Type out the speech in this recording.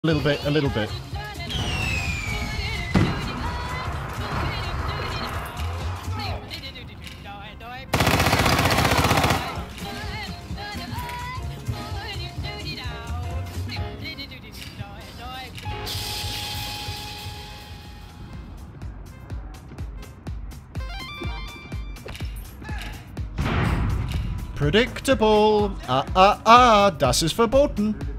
A little bit, a little bit. Predictable. Das ist verboten.